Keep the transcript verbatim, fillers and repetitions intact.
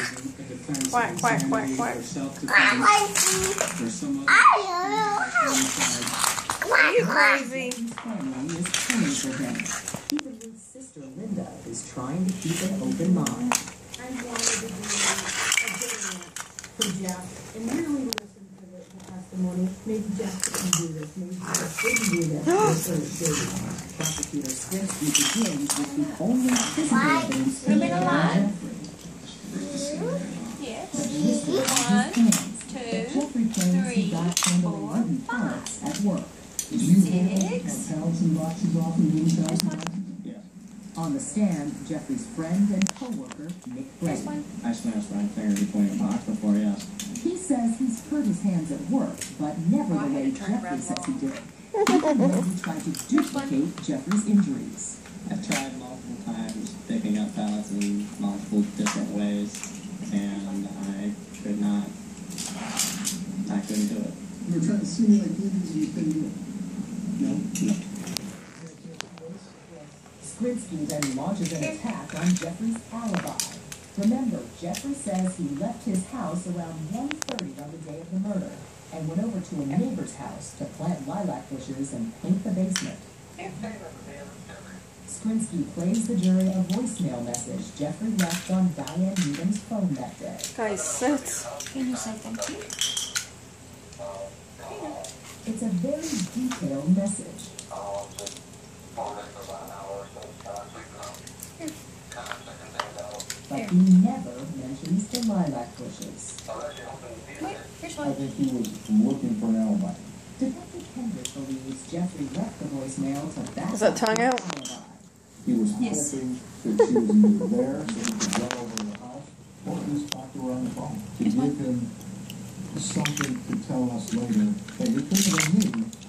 Quack, quack, quack, quack. Are you crazy? Even sister Linda is trying to keep an open mind. I wanted to do a dinner for Jeff and really listen to the, the testimony. Maybe Jeff couldn't do this. Maybe Jeff didn't do this. Prosecutor Skrinsky begins with the only physical evidence in the Jeffrey. Yes. One, two, three, four, five. At work. Six. On the stand, Jeffrey's friend and co-worker, Nick Gray. I smashed my finger between a box before, yes. He says he's hurt his hands at work, but never the way Jeffrey says he did. He tried to duplicate Jeffrey's injuries. I've tried multiple times picking up pallets in multiple different ways, and I could not. I couldn't do it. You were trying to simulate injuries and you couldn't do it? No? No. Skrinsky then launches an attack on Jeffrey's alibi. Remember, Jeffrey says he left his house around one thirty on the day of the murder and went over to a neighbor's house to plant lilac bushes and paint the basement. Skrinsky plays the jury a voicemail message Jeffrey left on Diane Needham's phone that day. Guys, sit. Can you say thank you? It's a very detailed message. But he never mentions the lilac bushes. Here's I one. think he was looking for an alibi. Detective Kendrick believes Jeffrey left the voicemail to back Is that up tongue his out? alibi. He was Yes. hoping that she was either there so he could run over to the house, or just talk to her on the phone to give him something to tell us later that he couldn't have been me.